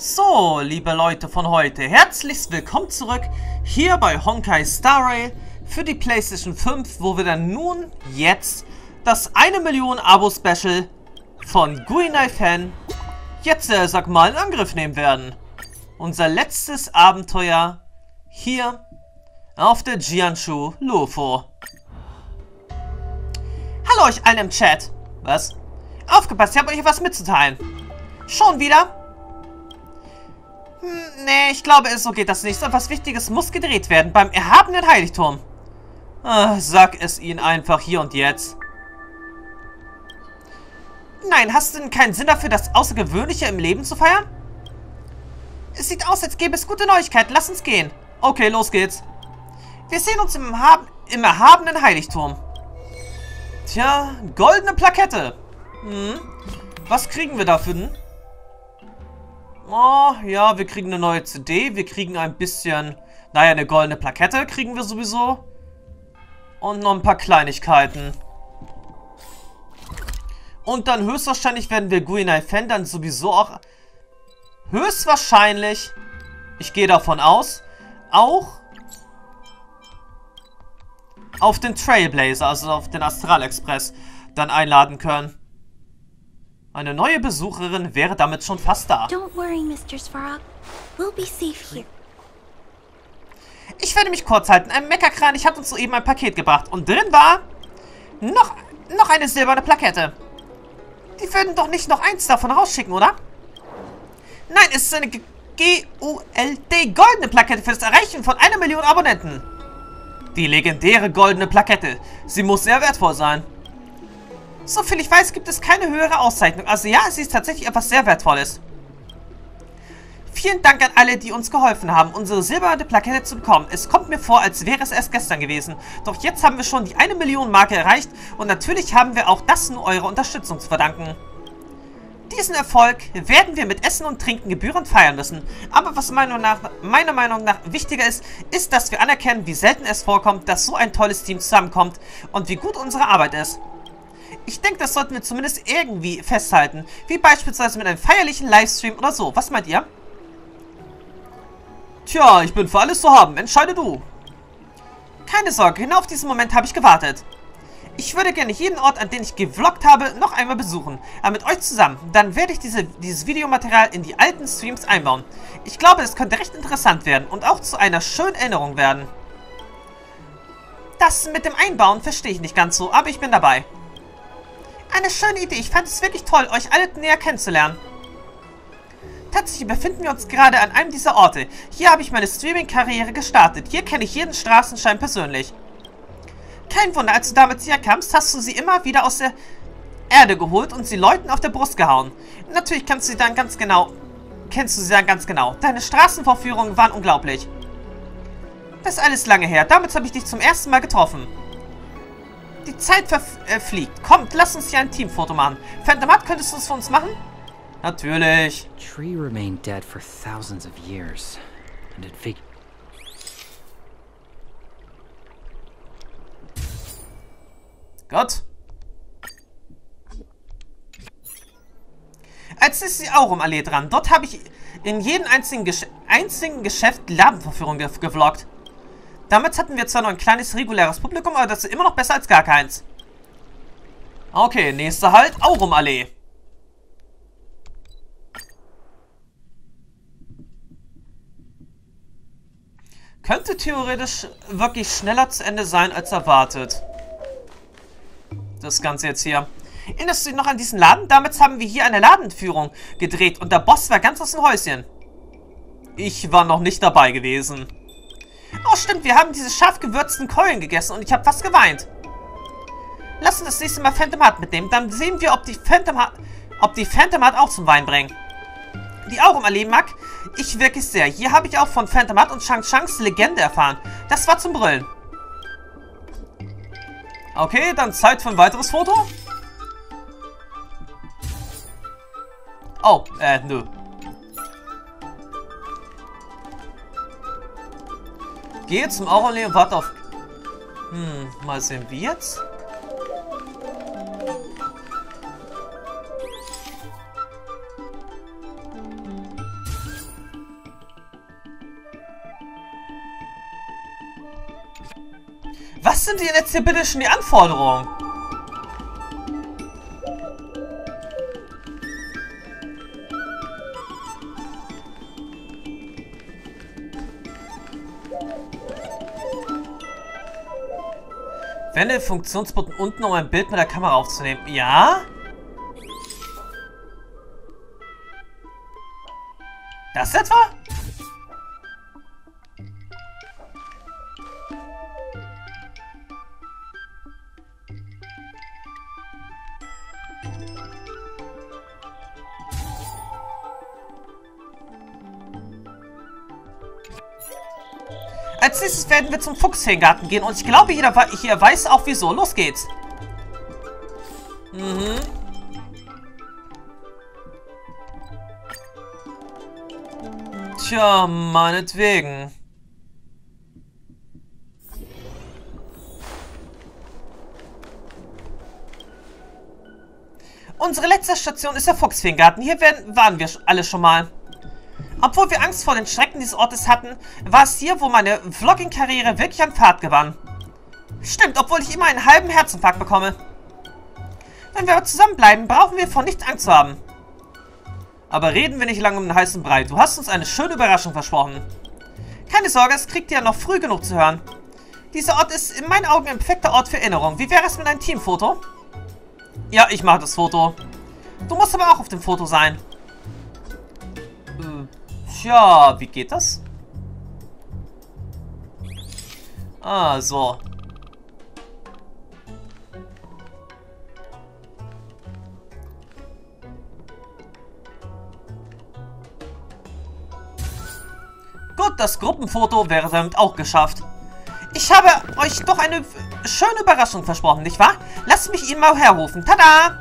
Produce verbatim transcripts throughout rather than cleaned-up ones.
So, liebe Leute von heute, herzlich willkommen zurück hier bei Honkai Star Rail für die PlayStation fünf, wo wir dann nun jetzt das eine Million Abo-Special von Guinai-Fan jetzt, äh, sag mal, in Angriff nehmen werden. Unser letztes Abenteuer hier auf der Jianshu Lofo. Hallo euch allen im Chat. Was? Aufgepasst, ich habe euch was mitzuteilen. Schon wieder? Hm, nee, ich glaube, so geht das nicht. So etwas Wichtiges muss gedreht werden beim erhabenen Heiligturm. Ah, sag es ihnen einfach hier und jetzt. Nein, hast du denn keinen Sinn dafür, das Außergewöhnliche im Leben zu feiern? Es sieht aus, als gäbe es gute Neuigkeiten. Lass uns gehen. Okay, los geht's. Wir sehen uns im, Erhab im erhabenen Heiligturm. Tja, goldene Plakette. Hm. Was kriegen wir dafür denn? Oh, ja, wir kriegen eine neue C D. Wir kriegen ein bisschen... Naja, eine goldene Plakette kriegen wir sowieso. Und noch ein paar Kleinigkeiten. Und dann höchstwahrscheinlich werden wir Guinai-Fan dann sowieso auch... Höchstwahrscheinlich... Ich gehe davon aus... Auch... auf den Trailblazer, also auf den Astral Express, dann einladen können. Eine neue Besucherin wäre damit schon fast da. Don't worry, Mister Svarog. We'll be safe here. Ich werde mich kurz halten. Ein Meckerkranich hat uns soeben ein Paket gebracht. Und drin war noch, noch eine silberne Plakette. Die würden doch nicht noch eins davon rausschicken, oder? Nein, es ist eine G U L D goldene Plakette für das Erreichen von einer Million Abonnenten. Die legendäre goldene Plakette. Sie muss sehr wertvoll sein. Soviel ich weiß, gibt es keine höhere Auszeichnung. Also ja, sie ist tatsächlich etwas sehr Wertvolles. Vielen Dank an alle, die uns geholfen haben, unsere silberne Plakette zu bekommen. Es kommt mir vor, als wäre es erst gestern gewesen. Doch jetzt haben wir schon die eine Million Marke erreicht. Und natürlich haben wir auch das nur eurer Unterstützung zu verdanken. Diesen Erfolg werden wir mit Essen und Trinken gebührend feiern müssen. Aber was meiner Meinung nach, meiner Meinung nach wichtiger ist, ist, dass wir anerkennen, wie selten es vorkommt, dass so ein tolles Team zusammenkommt und wie gut unsere Arbeit ist. Ich denke, das sollten wir zumindest irgendwie festhalten. Wie beispielsweise mit einem feierlichen Livestream oder so. Was meint ihr? Tja, ich bin für alles zu haben. Entscheide du. Keine Sorge, genau auf diesen Moment habe ich gewartet. Ich würde gerne jeden Ort, an den ich gevloggt habe, noch einmal besuchen. Aber mit euch zusammen. Dann werde ich diese, dieses Videomaterial in die alten Streams einbauen. Ich glaube, es könnte recht interessant werden und auch zu einer schönen Erinnerung werden. Das mit dem Einbauen verstehe ich nicht ganz so, aber ich bin dabei. Eine schöne Idee. Ich fand es wirklich toll, euch alle näher kennenzulernen. Tatsächlich befinden wir uns gerade an einem dieser Orte. Hier habe ich meine Streaming-Karriere gestartet. Hier kenne ich jeden Straßenstein persönlich. Kein Wunder, als du damit herkamst, hast du sie immer wieder aus der Erde geholt und sie Leuten auf der Brust gehauen. Natürlich kennst du sie dann ganz genau. Kennst du sie dann ganz genau. Deine Straßenvorführungen waren unglaublich. Das ist alles lange her. Damit habe ich dich zum ersten Mal getroffen. Die Zeit verfliegt. Äh, Kommt, lass uns hier ein Teamfoto machen. Phantomat, könntest du es für uns machen? Natürlich. Tree remained dead for thousands of years, and it fig Gott. Als ist die Aurumallee dran. Dort habe ich in jedem einzigen, Gesch einzigen Geschäft Ladenverführung ge gevloggt. Damals hatten wir zwar noch ein kleines reguläres Publikum, aber das ist immer noch besser als gar keins. Okay, nächster Halt, Aurumallee. Könnte theoretisch wirklich schneller zu Ende sein als erwartet. Das Ganze jetzt hier. Erinnerst du dich noch an diesen Laden? Damals haben wir hier eine Ladenführung gedreht und der Boss war ganz aus dem Häuschen. Ich war noch nicht dabei gewesen. Oh stimmt, wir haben diese scharf gewürzten Keulen gegessen und ich habe fast geweint. Lass uns das nächste Mal Phantomat mitnehmen, dann sehen wir, ob die Phantomat, ob die Phantomat auch zum Wein bringen. Die Aurumallee mag ich wirklich sehr. Hier habe ich auch von Phantomat und Shang Changs Legende erfahren. Das war zum Brüllen. Okay, dann Zeit für ein weiteres Foto. Oh, äh, nö. Gehe zum Aurumallee und warte auf... Hm, mal sehen, wie jetzt? Was sind denn jetzt hier bitte schon die Anforderungen? Wende den Funktionsbutton unten, um ein Bild mit der Kamera aufzunehmen. Ja? Das etwa? Als nächstes werden wir zum Fuchsfeengarten gehen und ich glaube, jeder hier weiß auch wieso. Los geht's. Mhm. Tja, meinetwegen. Unsere letzte Station ist der Fuchsfeengarten. Hier werden, waren wir alle schon mal. Obwohl wir Angst vor den Schrecken dieses Ortes hatten, war es hier, wo meine Vlogging-Karriere wirklich an Fahrt gewann. Stimmt, obwohl ich immer einen halben Herzinfarkt bekomme. Wenn wir aber zusammenbleiben, brauchen wir vor nichts Angst zu haben. Aber reden wir nicht lange um den heißen Brei. Du hast uns eine schöne Überraschung versprochen. Keine Sorge, es kriegt ihr noch früh genug zu hören. Dieser Ort ist in meinen Augen ein perfekter Ort für Erinnerung. Wie wäre es mit einem Teamfoto? Ja, ich mache das Foto. Du musst aber auch auf dem Foto sein. Tja, wie geht das? Ah, so. Gut, das Gruppenfoto wäre damit auch geschafft. Ich habe euch doch eine schöne Überraschung versprochen, nicht wahr? Lasst mich ihn mal herrufen. Tada!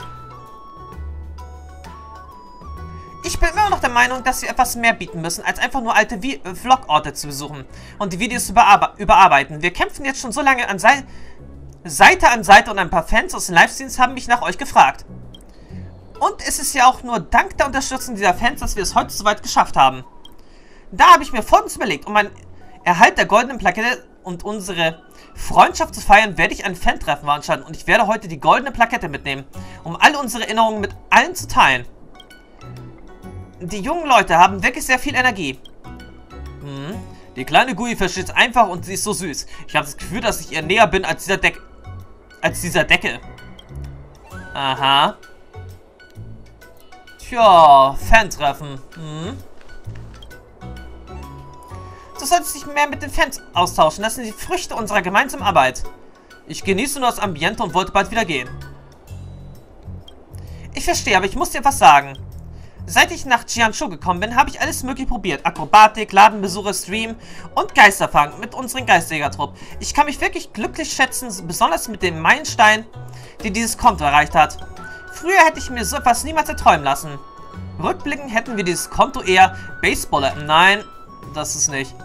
Ich bin immer noch der Meinung, dass wir etwas mehr bieten müssen, als einfach nur alte Vlog-Orte zu besuchen und die Videos überarbe überarbeiten. Wir kämpfen jetzt schon so lange an Sei Seite an Seite und ein paar Fans aus den Livestreams haben mich nach euch gefragt. Und es ist ja auch nur dank der Unterstützung dieser Fans, dass wir es heute soweit geschafft haben. Da habe ich mir Folgendes überlegt, um einen Erhalt der goldenen Plakette und unsere Freundschaft zu feiern, werde ich ein Fan-Treffen veranstalten und ich werde heute die goldene Plakette mitnehmen, um alle unsere Erinnerungen mit allen zu teilen. Die jungen Leute haben wirklich sehr viel Energie. Hm. Die kleine Gui versteht es einfach und sie ist so süß. Ich habe das Gefühl, dass ich ihr näher bin als dieser Deck... als dieser Decke. Aha. Tja, Fan-Treffen. Hm. Du solltest dich mehr mit den Fans austauschen. Das sind die Früchte unserer gemeinsamen Arbeit. Ich genieße nur das Ambiente und wollte bald wieder gehen. Ich verstehe, aber ich muss dir was sagen. Seit ich nach Jiangsu gekommen bin, habe ich alles mögliche probiert. Akrobatik, Ladenbesuche, Stream und Geisterfang mit unserem Geistjäger-Trupp. Ich kann mich wirklich glücklich schätzen, besonders mit dem Meilenstein, der dieses Konto erreicht hat. Früher hätte ich mir so etwas niemals erträumen lassen. Rückblickend hätten wir dieses Konto eher Baseballer. Nein, das ist nicht.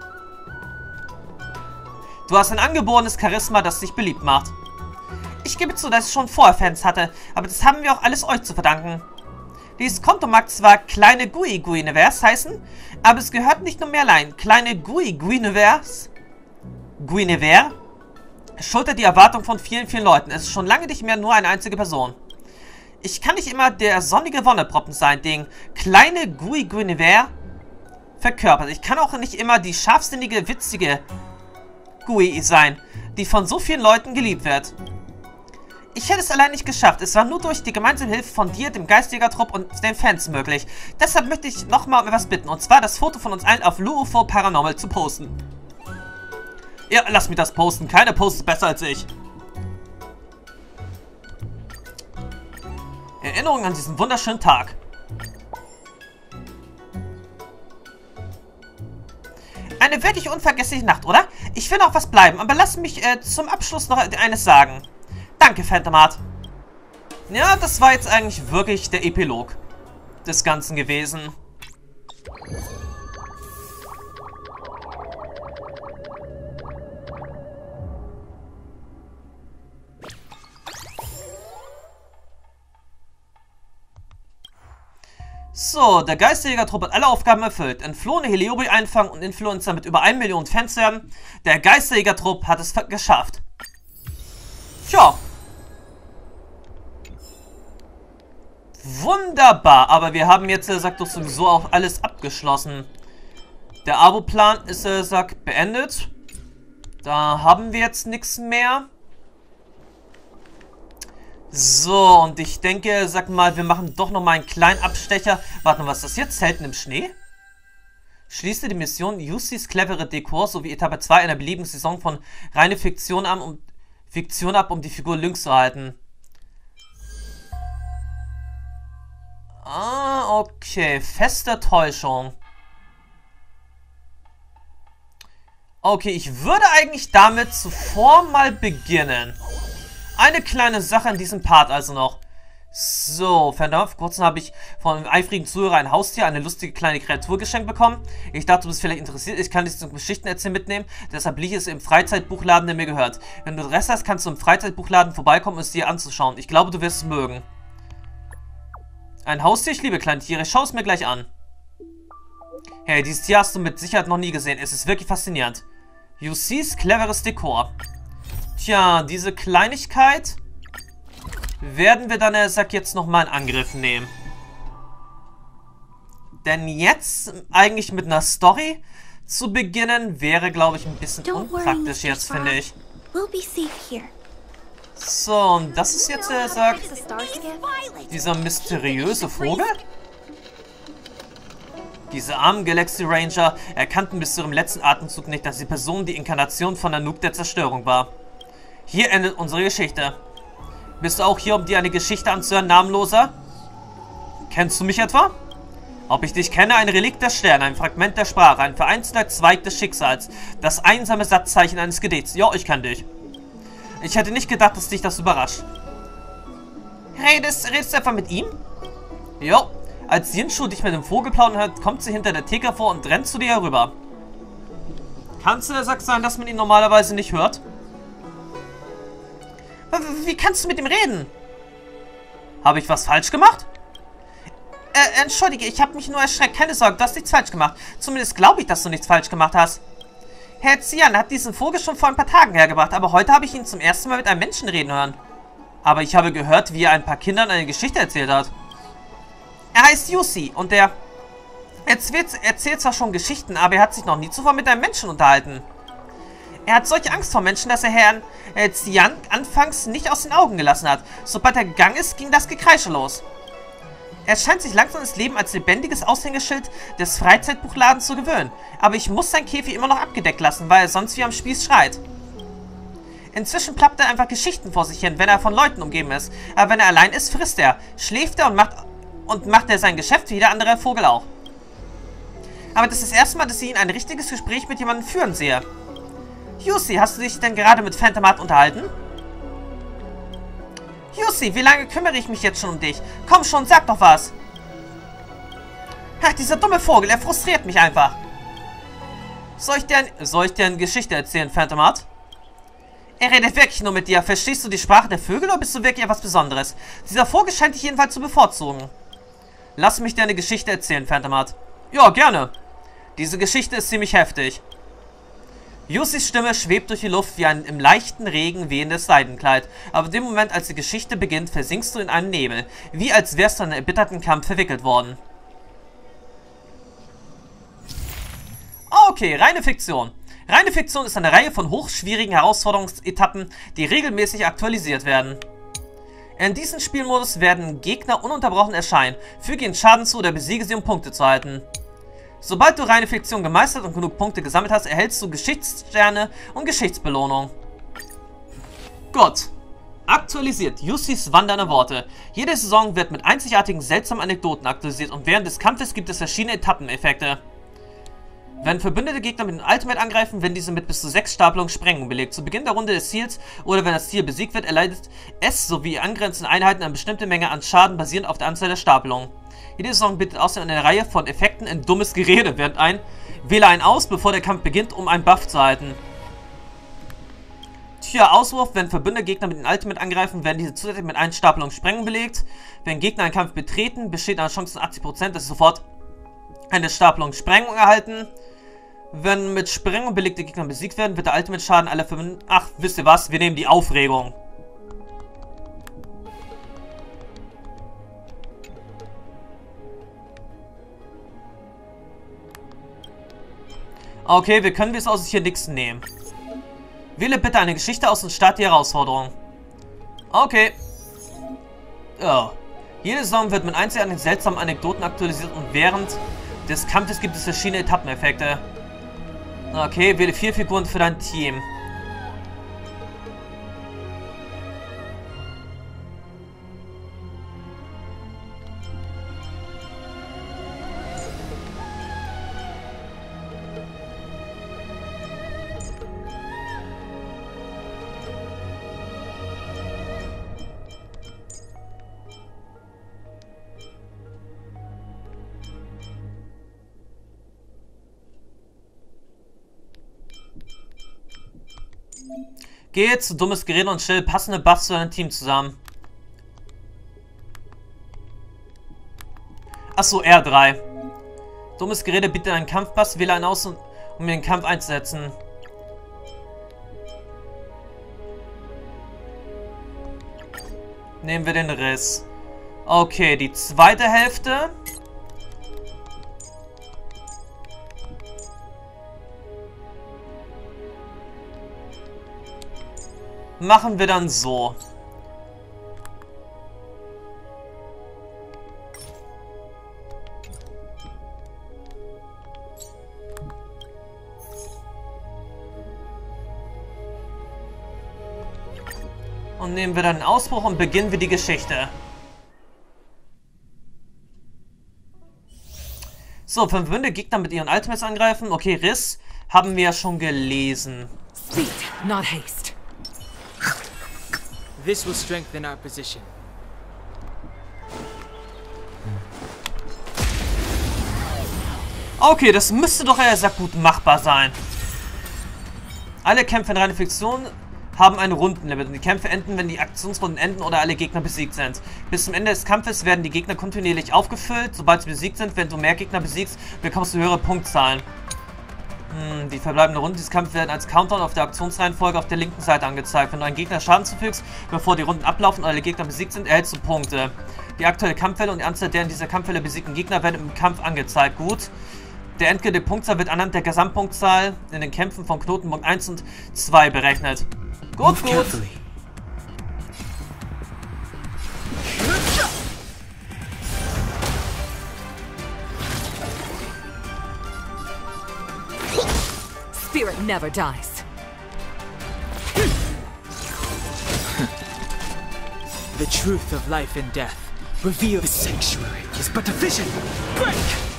Du hast ein angeborenes Charisma, das dich beliebt macht. Ich gebe zu, dass ich schon vorher Fans hatte, aber das haben wir auch alles euch zu verdanken. Dieses Konto mag zwar kleine Gui Guinevere heißen, aber es gehört nicht nur mehr allein. Kleine Gui Guinevere Guinevere schultert die Erwartung von vielen, vielen Leuten. Es ist schon lange nicht mehr nur eine einzige Person. Ich kann nicht immer der sonnige Wonneproppen sein, den kleine Gui Guinevere verkörpert. Ich kann auch nicht immer die scharfsinnige, witzige Gui sein, die von so vielen Leuten geliebt wird. Ich hätte es allein nicht geschafft. Es war nur durch die gemeinsame Hilfe von dir, dem Geistjäger-Trupp und den Fans möglich. Deshalb möchte ich nochmal um etwas bitten. Und zwar das Foto von uns allen auf Luufo Paranormal zu posten. Ja, lass mich das posten. Keiner postet besser als ich. Erinnerung an diesen wunderschönen Tag. Eine wirklich unvergessliche Nacht, oder? Ich will noch was bleiben, aber lass mich äh, zum Abschluss noch eines sagen. Danke, Phantomat. Ja, das war jetzt eigentlich wirklich der Epilog des Ganzen gewesen. So, der Geisterjägertrupp hat alle Aufgaben erfüllt. Entflohene Heliobi einfangen und Influencer mit über eine Million Fans werden. Der Geisterjägertrupp hat es geschafft. Tja. Wunderbar, aber wir haben jetzt, er sagt doch sowieso auch alles abgeschlossen. Der Abo-Plan ist, er sagt, beendet. Da haben wir jetzt nichts mehr. So, und ich denke, sag mal, wir machen doch noch mal einen kleinen Abstecher. Warte mal, was ist das jetzt? Zelten im Schnee? Schließe die Mission Yusis clevere Dekor sowie Etappe zwei einer beliebigen Saison von reine Fiktion ab, um, Fiktion ab, um die Figur Lynx zu halten. Ah, okay. Feste Täuschung. Okay, ich würde eigentlich damit zuvor mal beginnen. Eine kleine Sache in diesem Part also noch. So, verdammt, vor kurzem habe ich von einem eifrigen Zuhörer ein Haustier, eine lustige kleine Kreatur geschenkt bekommen. Ich dachte, du bist vielleicht interessiert, ich kann dich zum Geschichtenerzählen mitnehmen, deshalb liege es im Freizeitbuchladen, der mir gehört. Wenn du Rest hast, kannst du im Freizeitbuchladen vorbeikommen, um es dir anzuschauen. Ich glaube, du wirst es mögen. Ein Haustier, ich liebe kleine Tiere, schau es mir gleich an. Hey, dieses Tier hast du mit Sicherheit noch nie gesehen, es ist wirklich faszinierend. Yusis cleveres Dekor. Tja, diese Kleinigkeit werden wir dann, er sagt, jetzt nochmal in Angriff nehmen. Denn jetzt eigentlich mit einer Story zu beginnen, wäre, glaube ich, ein bisschen unpraktisch jetzt, finde ich. So, und das ist jetzt, er sagt, dieser mysteriöse Vogel? Diese armen Galaxy Ranger erkannten bis zu ihrem letzten Atemzug nicht, dass die Person die Inkarnation von Nanook der Zerstörung war. Hier endet unsere Geschichte. Bist du auch hier, um dir eine Geschichte anzuhören, Namenloser? Kennst du mich etwa? Ob ich dich kenne, ein Relikt der Sterne, ein Fragment der Sprache, ein vereinzelter Zweig des Schicksals, das einsame Satzzeichen eines Gedichts. Ja, ich kenne dich. Ich hätte nicht gedacht, dass dich das überrascht. Redest, redest du etwa mit ihm? Jo. Als Jinshu dich mit dem Vogel plaudern hört, kommt sie hinter der Theke vor und rennt zu dir herüber. Kannst du, sagt sein, dass man ihn normalerweise nicht hört? Wie kannst du mit ihm reden? Habe ich was falsch gemacht? Äh, entschuldige, ich habe mich nur erschreckt. Keine Sorge, du hast nichts falsch gemacht. Zumindest glaube ich, dass du nichts falsch gemacht hast. Herr Xian hat diesen Vogel schon vor ein paar Tagen hergebracht, aber heute habe ich ihn zum ersten Mal mit einem Menschen reden hören. Aber ich habe gehört, wie er ein paar Kindern eine Geschichte erzählt hat. Er heißt Yusi und er erzählt, erzählt zwar schon Geschichten, aber er hat sich noch nie zuvor mit einem Menschen unterhalten. Er hat solche Angst vor Menschen, dass er Herrn äh, Xian anfangs nicht aus den Augen gelassen hat. Sobald er gegangen ist, ging das Gekreische los. Er scheint sich langsam das Leben als lebendiges Aushängeschild des Freizeitbuchladens zu gewöhnen. Aber ich muss sein Käfig immer noch abgedeckt lassen, weil er sonst wie am Spieß schreit. Inzwischen plappt er einfach Geschichten vor sich hin, wenn er von Leuten umgeben ist. Aber wenn er allein ist, frisst er, schläft er und macht, und macht er sein Geschäft wie jeder andere Vogel auch. Aber das ist das erste Mal, dass ich ihn ein richtiges Gespräch mit jemandem führen sehe. Yusi, hast du dich denn gerade mit Phantomat unterhalten? Yusi, wie lange kümmere ich mich jetzt schon um dich? Komm schon, sag doch was. Ach, dieser dumme Vogel, er frustriert mich einfach. Soll ich dir, ein, soll ich dir eine Geschichte erzählen, Phantomat? Er redet wirklich nur mit dir. Verstehst du die Sprache der Vögel oder bist du wirklich etwas Besonderes? Dieser Vogel scheint dich jedenfalls zu bevorzugen. Lass mich dir eine Geschichte erzählen, Phantomat. Ja, gerne. Diese Geschichte ist ziemlich heftig. Yusis Stimme schwebt durch die Luft wie ein im leichten Regen wehendes Seidenkleid. Aber in dem Moment, als die Geschichte beginnt, versinkst du in einem Nebel. Wie als wärst du in einen erbitterten Kampf verwickelt worden. Okay, reine Fiktion. Reine Fiktion ist eine Reihe von hochschwierigen Herausforderungsetappen, die regelmäßig aktualisiert werden. In diesem Spielmodus werden Gegner ununterbrochen erscheinen. Füge ihnen Schaden zu oder besiege sie, um Punkte zu halten. Sobald du reine Fiktion gemeistert und genug Punkte gesammelt hast, erhältst du Geschichtssterne und Geschichtsbelohnung. Gut. Aktualisiert. Yusis wandernde Worte. Jede Saison wird mit einzigartigen, seltsamen Anekdoten aktualisiert und während des Kampfes gibt es verschiedene Etappeneffekte. Wenn verbündete Gegner mit dem Ultimate angreifen, werden diese mit bis zu sechs Stapelungen Sprengung belegt. Zu Beginn der Runde des Ziels oder wenn das Ziel besiegt wird, erleidet es sowie angrenzende Einheiten eine bestimmte Menge an Schaden basierend auf der Anzahl der Stapelungen. Jede Saison bietet außerdem eine Reihe von Effekten in dummes Gerede während ein. Wähle einen aus, bevor der Kampf beginnt, um einen Buff zu halten. Tja, Auswurf. Wenn verbündete Gegner mit den Ultimate angreifen, werden diese zusätzlich mit einer Stapelung Sprengung belegt. Wenn Gegner einen Kampf betreten, besteht eine Chance von achtzig Prozent, dass sie sofort eine Stapelung Sprengung erhalten. Wenn mit Sprengung belegte Gegner besiegt werden, wird der Ultimate Schaden aller fünf... Ach, wisst ihr was? Wir nehmen die Aufregung. Okay, wir können wie es aussieht hier nichts nehmen. Wähle bitte eine Geschichte aus und starte die Herausforderung. Okay. Oh. Jede Saison wird mit einzigartigen seltsamen Anekdoten aktualisiert und während des Kampfes gibt es verschiedene Etappeneffekte. Okay, wähle vier Figuren für dein Team. Geh zu dummes Gerät und stell passende Buffs zu deinem Team zusammen. Achso, R drei. Dummes Gerät bietet einen Kampfpass, wähle einen aus, um den Kampf einzusetzen. Nehmen wir den Riss. Okay, die zweite Hälfte. Machen wir dann so. Und nehmen wir dann einen Ausbruch und beginnen wir die Geschichte. So, fünf verbündete Gegner mit ihren Ultimates angreifen. Okay, Riss haben wir ja schon gelesen. Speed, not haste. This will strengthen our position. Okay, das müsste doch eher sehr gut machbar sein. Alle Kämpfe in reiner Fiktion haben ein Rundenlimit und die Kämpfe enden, wenn die Aktionsrunden enden oder alle Gegner besiegt sind. Bis zum Ende des Kampfes werden die Gegner kontinuierlich aufgefüllt. Sobald sie besiegt sind, wenn du mehr Gegner besiegst, bekommst du höhere Punktzahlen. Hm, die verbleibenden Runden dieses Kampfes werden als Countdown auf der Aktionsreihenfolge auf der linken Seite angezeigt. Wenn du einen Gegner Schaden zufügst, bevor die Runden ablaufen und alle Gegner besiegt sind, erhältst du Punkte. Die aktuelle Kampfwelle und die Anzahl der in dieser Kampfwelle besiegten Gegner werden im Kampf angezeigt. Gut. Der endgültige Punktzahl wird anhand der Gesamtpunktzahl in den Kämpfen von Knotenpunkt eins und zwei berechnet. Gut, gut. Spirit never dies. The truth of life and death. Reveal the sanctuary is but a vision. Break!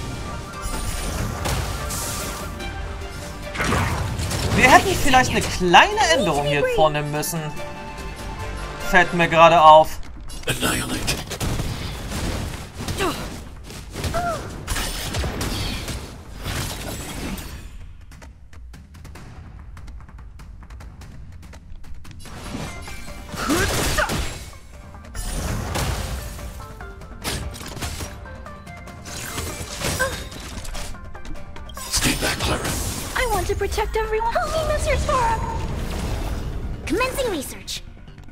Wir hätten vielleicht eine kleine Änderung hier vornehmen müssen. Fällt mir gerade auf. Annihilate. Stay back, Clara. I want to protect everyone. Help me, Mister Svarog. Commencing research.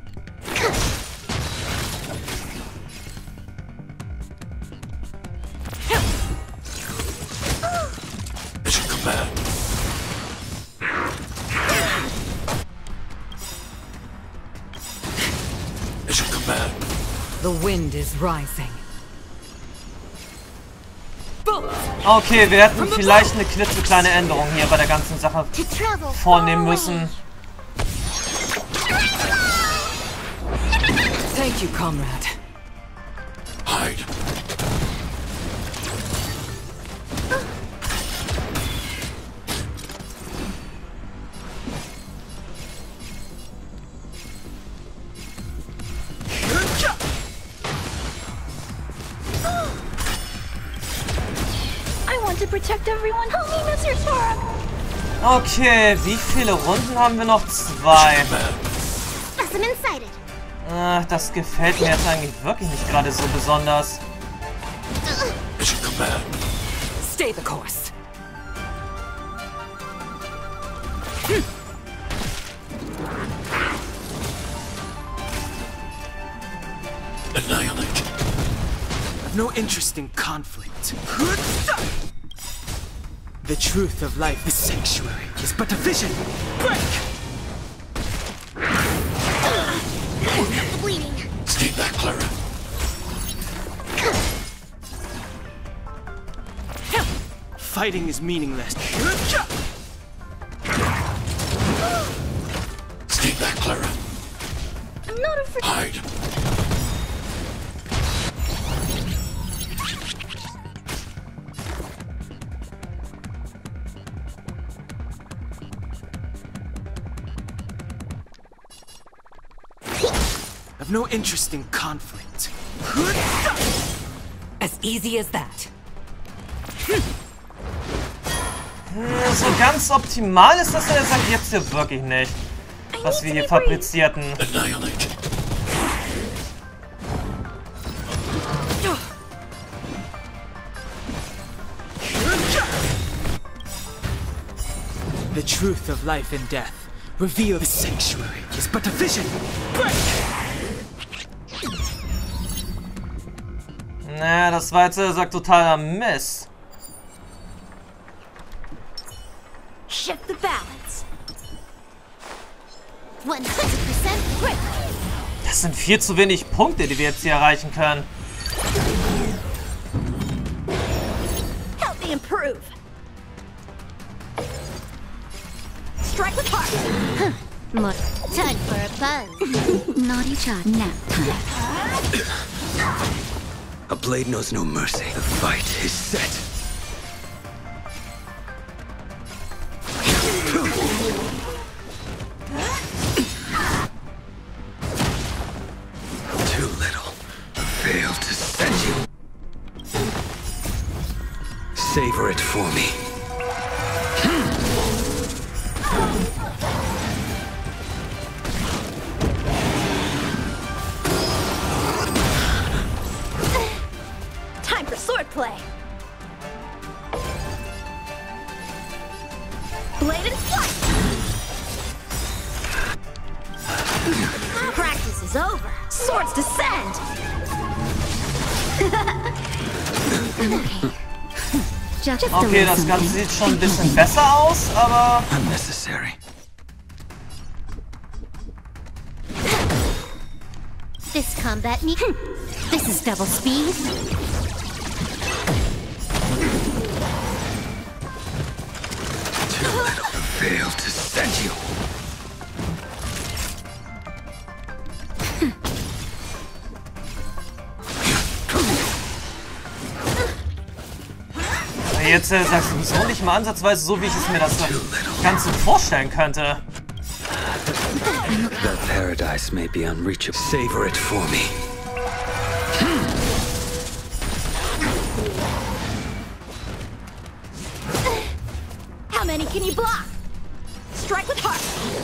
Mission command. Mission command. The wind is rising. Okay, wir hätten vielleicht eine klitzekleine Änderung hier bei der ganzen Sache vornehmen müssen. Thank you, comrade. Hide. I want to protect everyone. Help me, Mister Svarog. Okay, wie viele Runden haben wir noch? Zwei. Specimen sighted. Ach, das gefällt mir jetzt eigentlich wirklich nicht gerade so besonders. Mission command. Stay the course. Annihilate. I've no interest in conflict. The truth of life, the sanctuary, is but a vision. Break! The bleeding. Stay back, Clara. Fighting is meaningless. Stay back, Clara. I'm not afraid. Hide. I've no interest in conflict. As easy as that. So ganz optimal ist das ja jetzt hier wirklich nicht, was wir hier fabrizierten. Annihilate. The truth of life and death. Reveal the sanctuary is but a vision. Break! Na, das war jetzt sagt totaler Mist. Shift the balance. one hundred percent grip. Das sind viel zu wenig Punkte, die wir jetzt hier erreichen können. Help me improve. Strike with heart. Huh. Time for a buzz. Naughty shot. Nap time. A blade knows no mercy. The fight is set. Too little. Failed to send you. Savor it for me. Time for swordplay. Blade and flight. Practice is over. Swords descend. Just, just Okay, das Ganze sieht schon ein bisschen besser aus, aber Unnecessary. This combat me. This is double speed. Too little. Failed to send you. jetzt äh, sagst du so nicht mal ansatzweise so, wie ich es mir das Ganze vorstellen könnte. The paradise may be unreachable. Savor it for me. How many can you block? Strike with heart.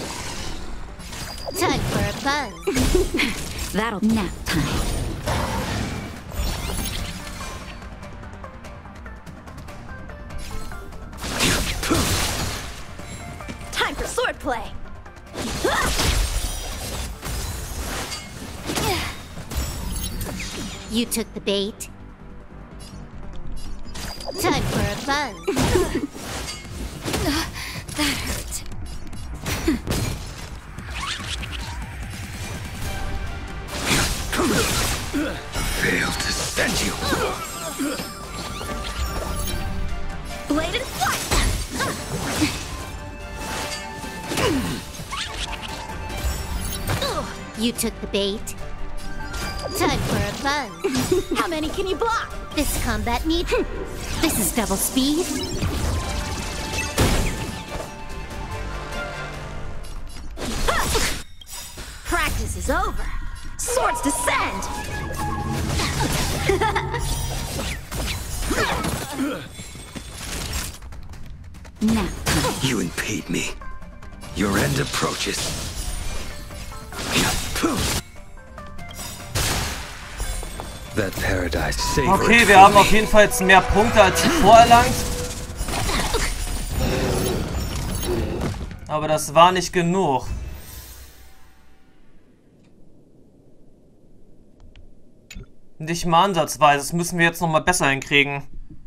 Time for a buzz. That'll nap time. Time for swordplay. You took the bait. Time for a buzz. That hurt. Failed to send you. Blade and flight. You took the bait. Time for a buzz. How many can you block? This combat need. This is double speed. Practice is over. Swords descend. You You impede me. Your end approaches. That paradise savored Okay, wir for haben me. auf jeden Fall jetzt mehr Punkte als zuvor erlangt. Aber das war nicht genug. Nicht mal ansatzweise. Das müssen wir jetzt nochmal besser hinkriegen.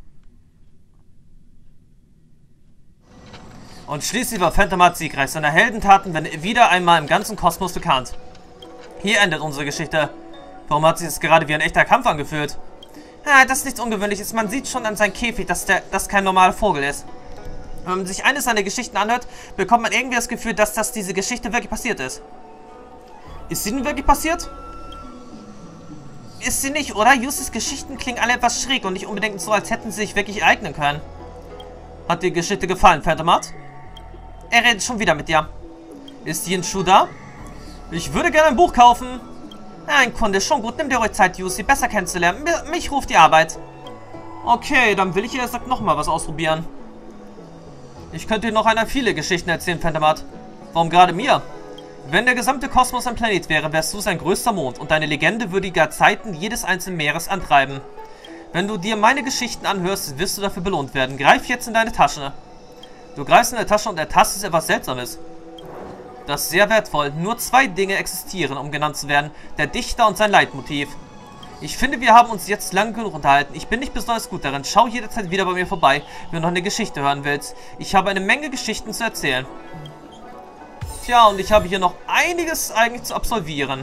Und schließlich war Phantomat siegreich. Seine Heldentaten werden wieder einmal im ganzen Kosmos bekannt. Hier endet unsere Geschichte. Warum hat sich das gerade wie ein echter Kampf angefühlt? Ah, das ist nichts Ungewöhnliches. Man sieht schon an seinem Käfig, dass der, das kein normaler Vogel ist. Wenn man sich eines seiner Geschichten anhört, bekommt man irgendwie das Gefühl, dass das diese Geschichte wirklich passiert ist. Ist sie denn wirklich passiert? Ist sie nicht, oder? Justus Geschichten klingen alle etwas schräg und nicht unbedingt so, als hätten sie sich wirklich ereignen können. Hat dir die Geschichte gefallen, Phantomat? Er redet schon wieder mit dir. Ist Yin Shu da? Ich würde gerne ein Buch kaufen. Ein Kunde, schon gut. Nimm dir ruhig Zeit, Jussi, besser kennenzulernen. Mich ruft die Arbeit. Okay, dann will ich ihr sagt nochmal was ausprobieren. Ich könnte dir noch einer viele Geschichten erzählen, Phantomat. Warum gerade mir? Wenn der gesamte Kosmos ein Planet wäre, wärst du sein größter Mond und deine Legende würde die Gezeiten jedes einzelnen Meeres antreiben. Wenn du dir meine Geschichten anhörst, wirst du dafür belohnt werden. Greif jetzt in deine Tasche. Du greifst in deine Tasche und ertastest etwas Seltsames. Das ist sehr wertvoll. Nur zwei Dinge existieren, um genannt zu werden. Der Dichter und sein Leitmotiv. Ich finde, wir haben uns jetzt lang genug unterhalten. Ich bin nicht besonders gut darin. Schau jederzeit wieder bei mir vorbei, wenn du noch eine Geschichte hören willst. Ich habe eine Menge Geschichten zu erzählen. Tja, und ich habe hier noch einiges eigentlich zu absolvieren.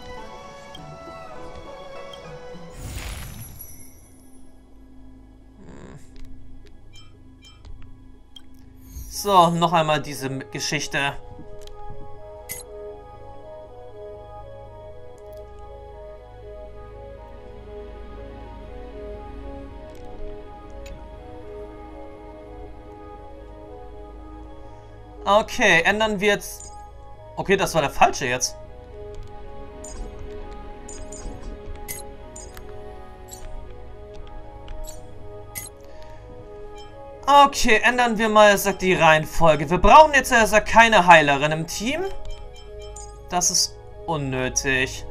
So, noch einmal diese Geschichte. Okay, ändern wir jetzt... Okay, das war der falsche jetzt. Okay, ändern wir mal, sagt die Reihenfolge. Wir brauchen jetzt, er sagt, keine Heilerin im Team. Das ist unnötig.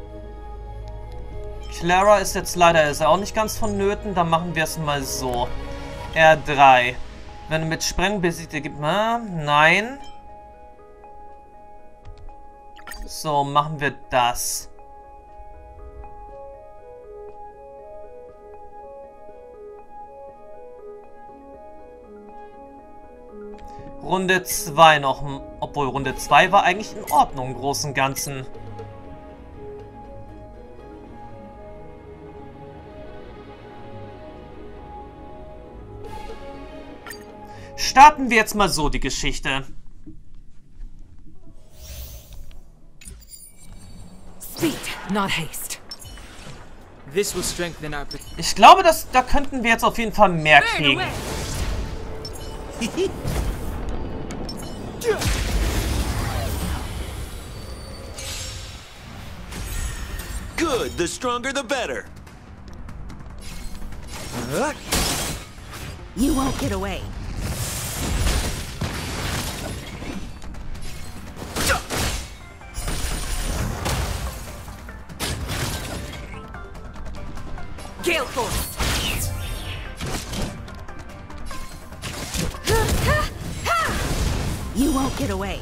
Clara ist jetzt leider ist auch nicht ganz vonnöten. Dann machen wir es mal so. R drei. Wenn mit Sprengen besiegte gibt... Nein. So, machen wir das. Runde zwei noch. Obwohl, Runde zwei war eigentlich in Ordnung im Großen und Ganzen. Starten wir jetzt mal so die Geschichte. Speed, not haste. This will strengthen our... Ich glaube, dass, da könnten wir jetzt auf jeden Fall mehr kriegen. Good, the stronger the better. You won't get away. Gale Force. You won't get away.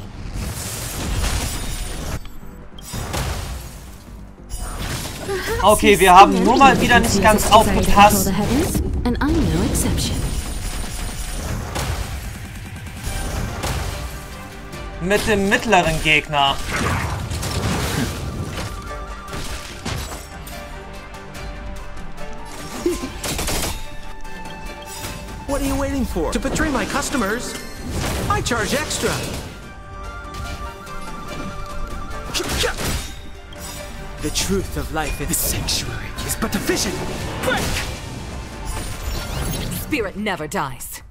Okay, wir haben nur mal wieder nicht ganz aufgepasst. Mit dem mittleren Gegner. What are you waiting for? To betray my customers? I charge extra. The truth of life in the sanctuary is but a vision. Break! Spirit never dies.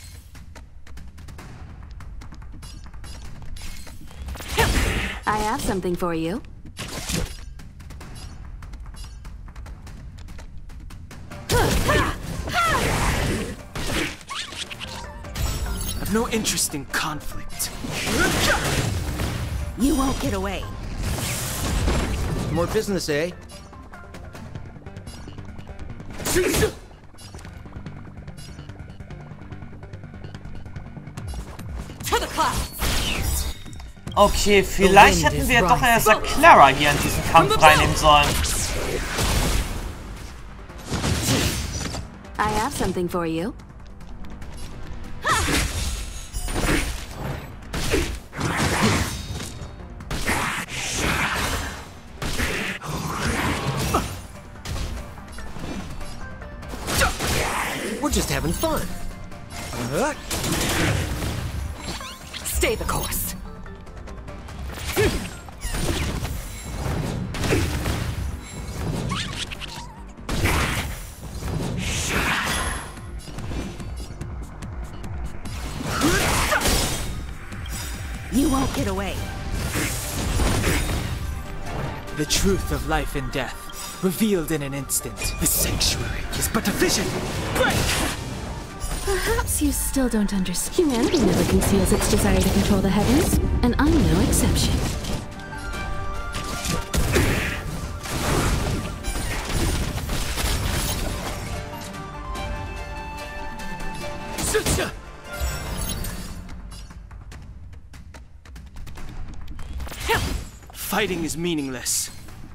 I have something for you. no interest in conflict. You won't get away. More business, eh? To the clouds. Okay, vielleicht hätten wir doch erst Clara hier in diesen Kampf reinnehmen sollen. I have something for you. We're just having fun. Uh, Stay the course. You won't get away. The truth of life and death, revealed in an instant. The sanctuary is but a vision. Break! Perhaps you still don't understand. Humanity never conceals its desire to control the heavens, and I'm no exception. Fighting is meaningless.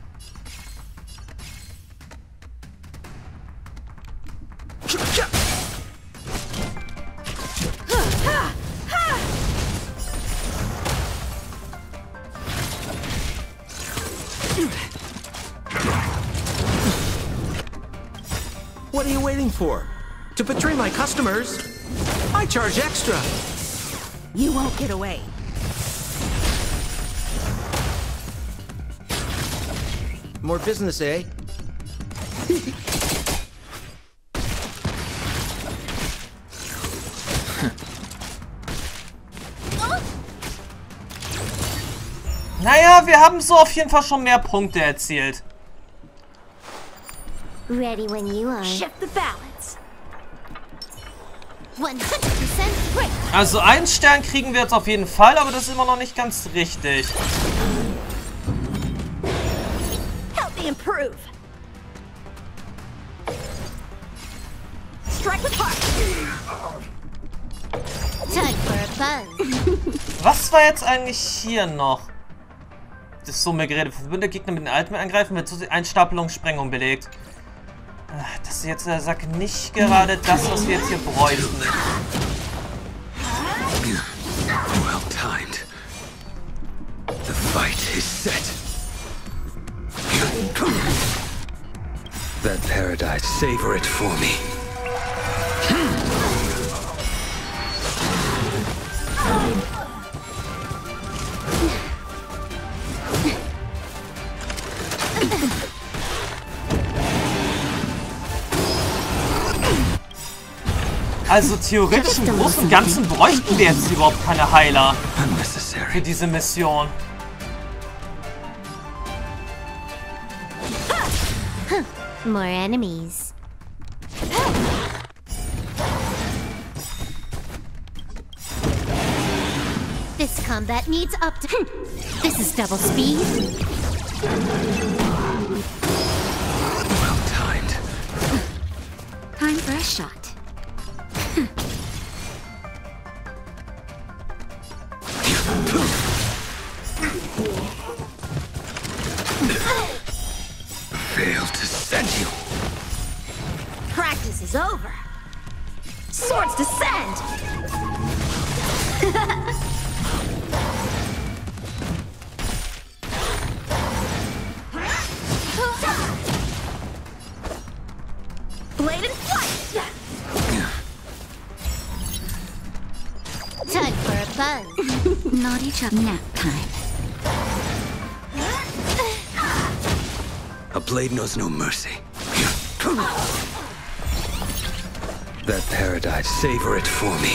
what are you waiting for? To betray my customers? I charge extra. You won't get away. More business, eh? Naja, wir haben so auf jeden Fall schon mehr Punkte erzielt. Ready when you are. Shift the balance. hundert percent break. Also einen Stern kriegen wir jetzt auf jeden Fall, aber das ist immer noch nicht ganz richtig. Help me improve. Strike with heart. Time for a buzz. Was war jetzt eigentlich hier noch? Das Summe-Gerät. Verbündete Gegner mit den Alten angreifen, wird zur Einstapelung, Sprengung belegt. Das ist jetzt, der Sack, nicht gerade das, was wir jetzt hier bräuchten. Well timed. The fight is set. That paradise, savor it for me. Also theoretisch im Großen und Ganzen bräuchten wir jetzt überhaupt keine Heiler für diese Mission. More enemies. This combat needs up to. This is double speed. Well timed. Time for a shot. Failed to send you. Practice is over. Swords descend. Blade and flight. Time for a buzz. Naughty chuck nap time. A blade knows no mercy. That paradise, savor it for me.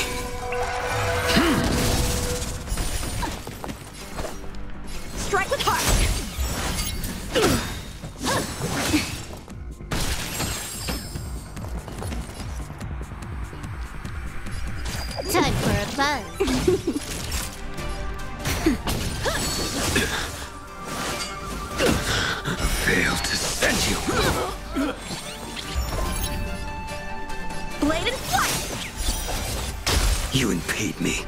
Strike with heart. Time for a buzz. Failed to send you. Blade and flight! You impede me.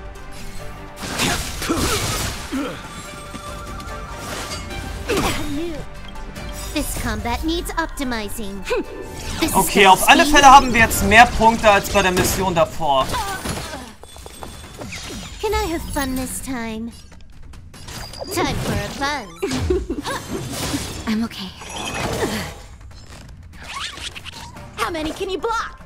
This combat needs optimizing. This is Okay, double auf alle speed. Fälle haben wir jetzt mehr Punkte als bei der Mission davor. Can I have fun this time? Time for a buzz. I'm okay. How many can you block?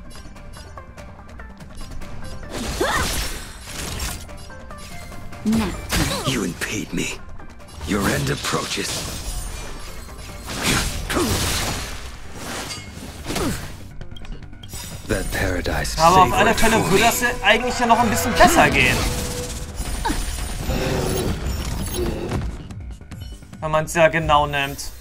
Now. You impede me. Your end approaches. That paradise Aber auf alle savored Fälle for würde me. das ja eigentlich ja noch ein bisschen besser gehen. Wenn man es ja genau nimmt.